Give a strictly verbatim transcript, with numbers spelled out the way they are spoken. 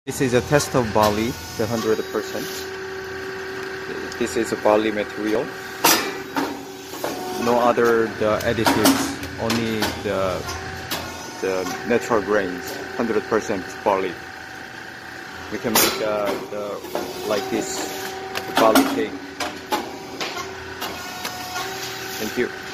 This is a test of barley, the one hundred percent. This is a barley material. No other the additives, only the the natural grains, one hundred percent barley. We can make uh, the like this barley cake. Thank you.